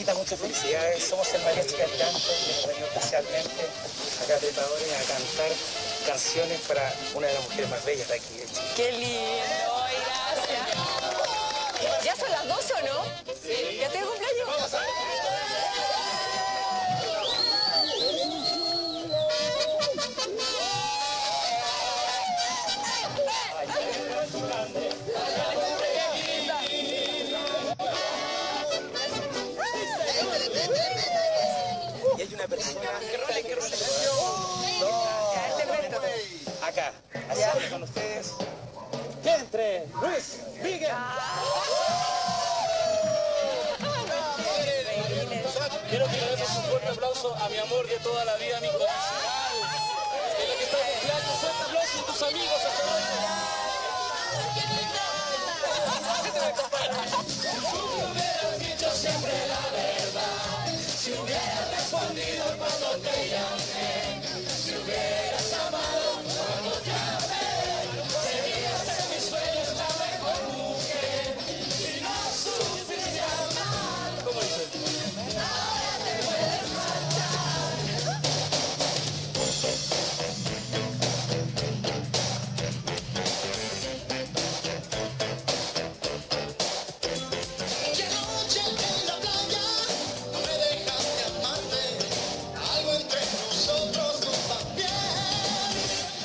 Anita, muchas felicidades. Somos el Mariachi Cantante y hemos venido especialmente acá a Trepadores a cantar canciones para una de las mujeres más bellas de aquí de Chile. ¡Qué lindo! ¡Ay, gracias! ¿Ya son las 12 o no? Sí. ¿Ya tengo cumpleaños? Y hay una persona que quiero saludar. Acá, así con ustedes. ¡Entre! ¡Luis! ¡Miguel! Quiero que le demos un fuerte aplauso a mi amor de toda la vida, mi condicional. Es lo que está de cumpleaños. Fuerte aplauso a tus amigos. Hasta luego. Si hubieras dicho siempre la verdad, si hubieras respondido cuando te llamé, si hubieras amado cuando te amé, serías en mis sueños la mejor mujer. Si no supiste amar, ¿cómo dice? Ahora te puedes marchar. Que anoche en la playa no me dejaste amarte, algo entre nosotros no va bien.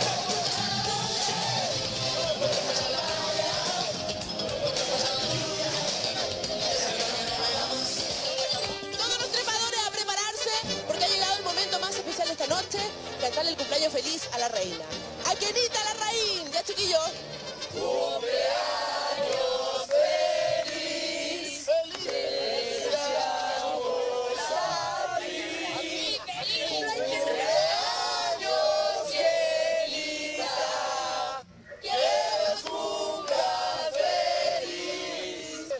Todos los trepadores a prepararse porque ha llegado el momento más especial de esta noche, cantarle el cumpleaños feliz a la reina. ¡A Kenita Larraín! ¡Ya, chiquillos! ¡Cumpleaños feliz! ¡Feliz! ¡Deseamos a ti! ¡Feliz cumpleaños, Kenita! ¡Que los cumplas feliz!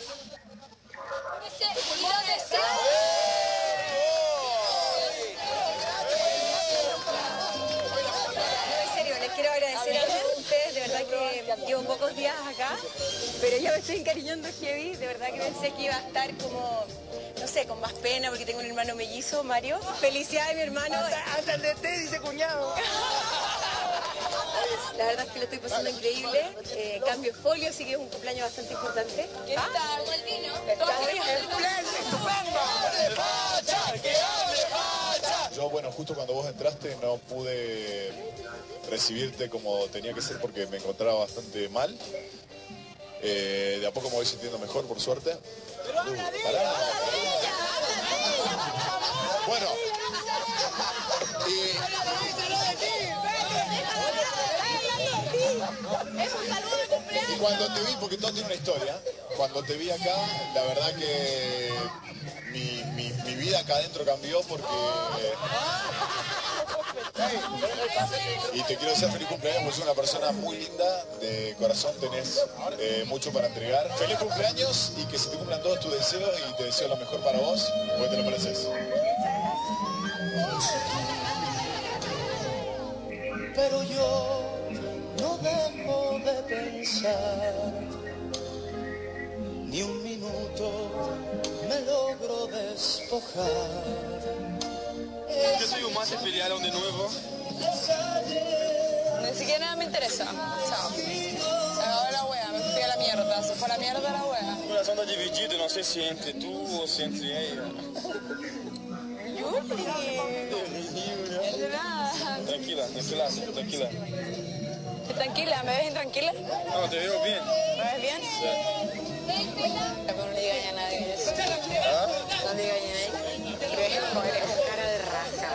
En serio, les quiero agradecer a todos ustedes, de verdad que llevo pocos días acá, pero ya me estoy encariñando heavy, de verdad que pensé que iba a estar como, no sé, con más pena porque tengo un hermano mellizo, Mario. Felicidades, mi hermano. Hasta el de té dice cuñado. La verdad es que lo estoy pasando increíble, cambio de folio, así que es un cumpleaños bastante importante. ¿Qué tal? ¿Buen vino? ¡Estupendo! Yo, bueno, justo cuando vos entraste no pude recibirte como tenía que ser porque me encontraba bastante mal. De a poco me voy sintiendo mejor, por suerte. Pará. Bueno. Y cuando te vi, porque todo tiene una historia, cuando te vi acá, la verdad que mi vida acá adentro cambió porque... Y te quiero desear feliz cumpleaños porque sos una persona muy linda, de corazón tenés mucho para entregar. Feliz cumpleaños y que se te cumplan todos tus deseos y te deseo lo mejor para vos, porque te lo mereces. Pero yo no dejo de pensar, ni un minuto me logro despojar. Yo soy un más filiaron de nuevo. Ni siquiera me interesa. Chao. Se acabó la wea, me fui a la mierda. Se fue a la mierda la wea. O corazón está dividido, no sé si entre tú o si entre ella. Yuli. De nada. Tranquila, tranquila. Tranquila, ¿me ves intranquila? No, te veo bien. ¿Me ves bien? Sí. Pero no le digas a nadie eso. ¿Ah? No le digas a nadie. Eres con cara de raja.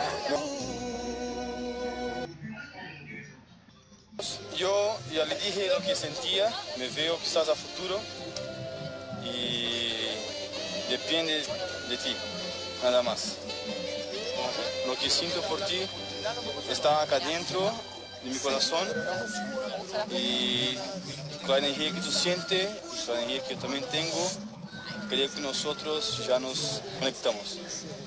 Yo ya le dije lo que sentía, me veo quizás a futuro y depende de ti, nada más. Lo que siento por ti está acá dentro de mi corazón y con la energía que tú sientes y con la energía que yo también tengo, creo que nosotros ya nos conectamos.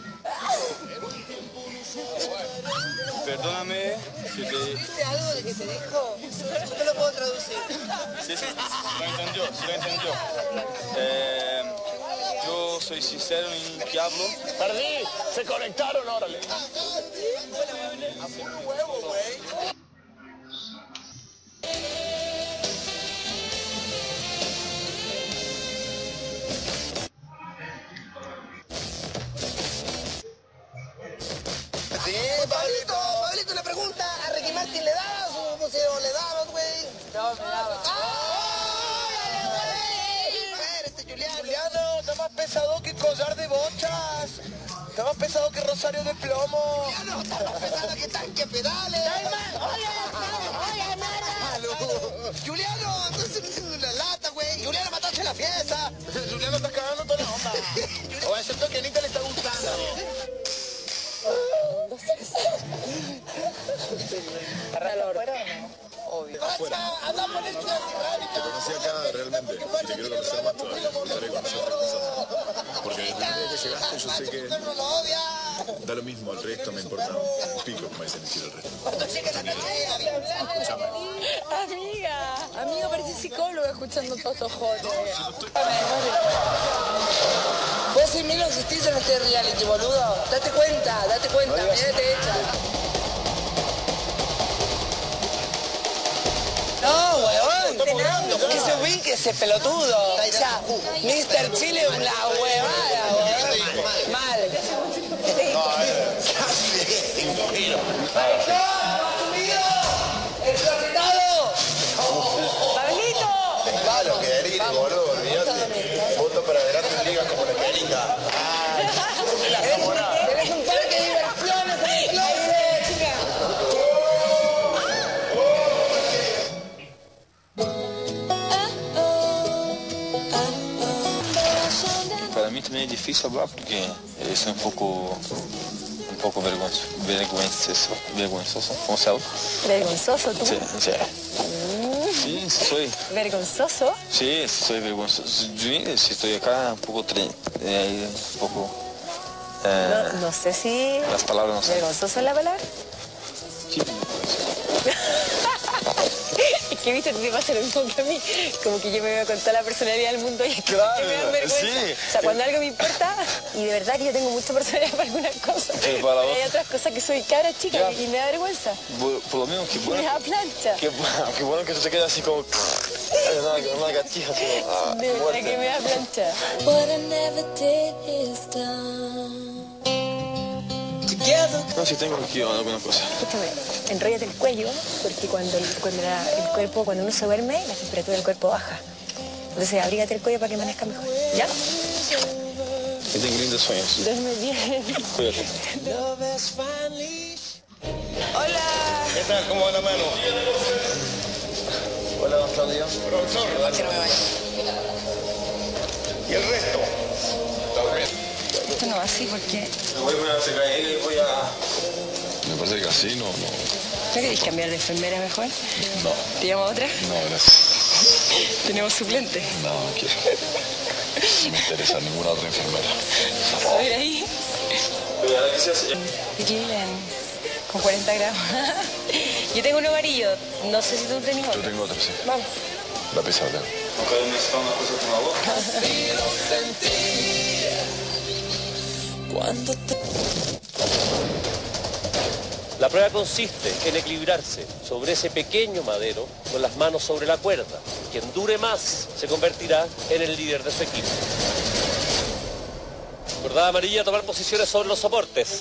Perdóname si te... ¿Viste algo de que te dijo? No lo puedo traducir. Sí, lo entendió. Yo soy sincero en que hablo. Perdí, se conectaron, órale. Sí, Pablito le pregunta a Ricky Martin, ¿le dabas o no sé, o le dabas, güey? No, me daba. Juliano, está más pesado que collar de bochas. Está más pesado que rosario de plomo. Juliano, está más pesado que tanque a pedales. Juliano, entonces no es una lata, güey. Juliano, mataste la fiesta. Juliano, estás cagando toda la onda. O excepto que a Anita le está gustando. ¿Arranca afuera o no? Obvio. Anda por el Te conocí acá realmente y te quiero conocer más todavía. Me gustaría conocer otras cosas. Porque desde el día que llegaste yo sé que da lo mismo, el resto me importa un pico, como dicen decir el resto. Amiga, parece psicóloga escuchando todos estos jodes. Vos sin mí no existís en este reality, boludo. Date cuenta, mirá que te echan. No, huevón, que se ubique ese pelotudo. Ya, Mr. Chile es una huevada, huevón. Mal. ¡El clonetado! ¡Pablito! Malo que delire, boludo, olvídate. Voto para adelante en ligas como la querida. Tenés un parque de diversiones en el closet, chica. Para mí también es difícil hablar porque soy un poco vergonzoso, ¿cómo se habla? ¿Vergonzoso tú? Sí, sí. Sí, soy. ¿Vergonzoso? Sí, soy vergonzoso. Yo, si estoy acá un poco, No sé si... las palabras no sé. ¿Vergonzoso es la palabra? Sí. Es que viste, te pasa lo mismo que a mí. Como que yo me veo con toda la personalidad del mundo y es que Claro, me dan vergüenza. sí. O sea, cuando algo me importa, y de verdad que yo tengo mucha personalidad para algunas cosas. Pero para Pero hay vos- otras cosas que soy cara chica Ya. y me da vergüenza. Por lo menos que Me bueno. da plancha. Qué bueno que tú te quedas así como una gatija así como De verdad muerta. que me da plancha. What I never did is done. No, si tengo aquí alguna cosa. Escúchame, enróllate el cuello, porque cuando uno se duerme, la temperatura del cuerpo baja. Entonces abrígate el cuello para que amanezca mejor. ¿Ya? Que tengo lindos sueños. Duerme bien. Cuídate. Hola. ¿Qué tal? ¿Cómo va la mano? Hola, don Claudio. Profesor. Que no me vaya. ¿Y el resto? ¿Todo bien? Esto no va así porque... Voy a secar y voy a... Me parece que así no. ¿No queréis cambiar de enfermera mejor? No, ¿Te llamo a otra? no, gracias. Tenemos suplente. No, no quiero. No me interesa ninguna otra enfermera. A ver ahí. Aquí ven, con 40 gramos. Yo tengo uno amarillo. No sé si tú tenés Yo otro. tengo otra, sí. Vamos. La pesada. Nunca he necesitado una cosa con la boca. La prueba consiste en equilibrarse sobre ese pequeño madero con las manos sobre la cuerda. Quien dure más se convertirá en el líder de su equipo. Cordada amarilla, tomar posiciones sobre los soportes.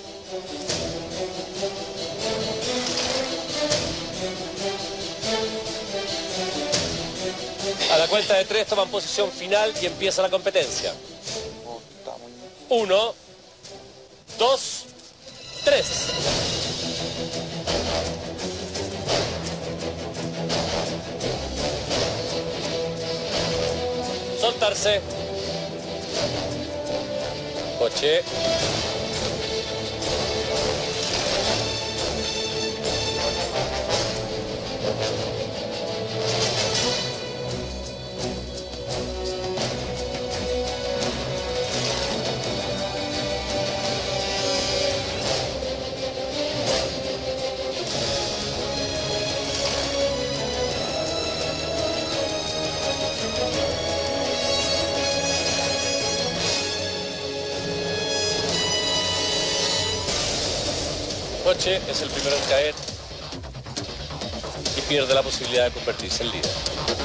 A la cuenta de 3 toman posición final y empieza la competencia. 1, 2, 3. Soltarse. Coche. Poche es el primero en caer y pierde la posibilidad de convertirse en líder.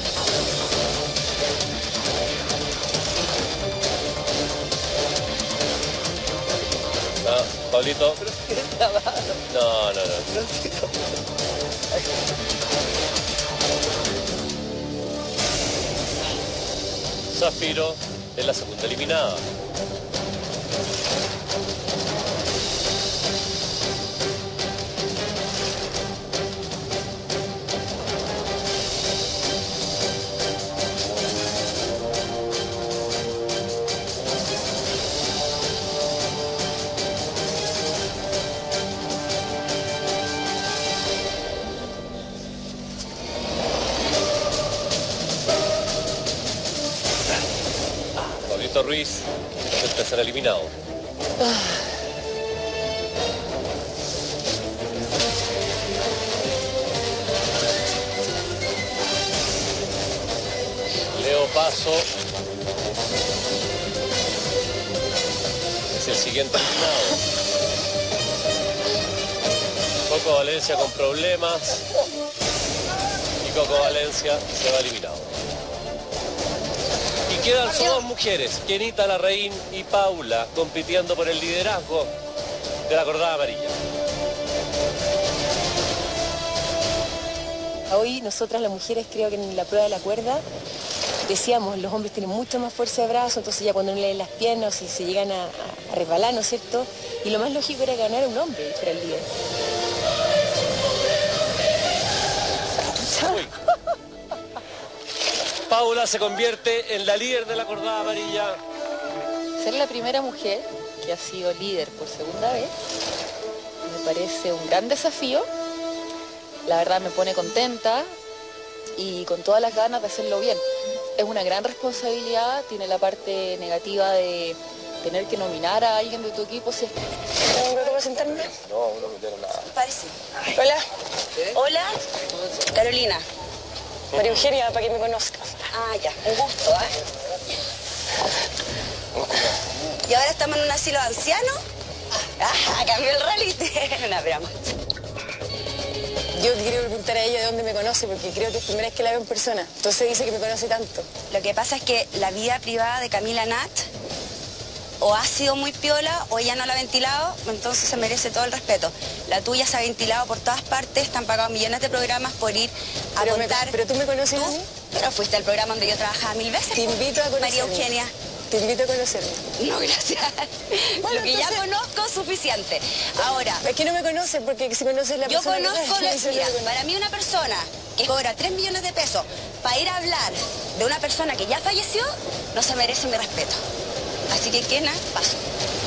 No, Pablito. No. Zafiro es la segunda eliminada. Pablito Ruiz es el tercer eliminado. Leo Paso es el siguiente eliminado. Coco Valencia con problemas y Coco Valencia se va eliminado. Y quedan solo dos mujeres, Kenita Larraín y Paula, compitiendo por el liderazgo de la cordada amarilla. Hoy nosotras las mujeres creo que en la prueba de la cuerda decíamos, los hombres tienen mucha más fuerza de brazo, entonces ya cuando uno lee las piernas y se llegan a resbalar, ¿no es cierto? Y lo más lógico era ganar a un hombre y fuera el líder. Uy. Paula se convierte en la líder de la cordada amarilla. Ser la primera mujer que ha sido líder por segunda vez me parece un gran desafío. La verdad me pone contenta y con todas las ganas de hacerlo bien. Es una gran responsabilidad, tiene la parte negativa de tener que nominar a alguien de tu equipo. Si es... ¿Tengo que presentarme? No quiero nada. Parece. Hola. Hola. Carolina. María Eugenia, para que me conozcas. Ah, ya. Un gusto, ¿Y ahora estamos en un asilo de ancianos? Cambió el reality. Una broma. Yo quiero preguntar a ella de dónde me conoce, porque creo que es la primera vez que la veo en persona. Entonces dice que me conoce tanto. Lo que pasa es que la vida privada de Camila Nat o ha sido muy piola o ella no la ha ventilado, entonces se merece todo el respeto. La tuya se ha ventilado por todas partes, te han pagado millones de programas por ir a contar. ¿Pero tú me conoces a mí? Pero fuiste al programa donde yo trabajaba 1000 veces. Te invito a conocerme. María Eugenia. Te invito a conocerme. No, gracias. Bueno, lo que ya conozco es suficiente. Ahora... Es que no me conoces, porque si conoces la persona... Yo conozco... Mira, para mí una persona que cobra 3 millones de pesos para ir a hablar de una persona que ya falleció, no se merece mi respeto. Así que, Kena, paso.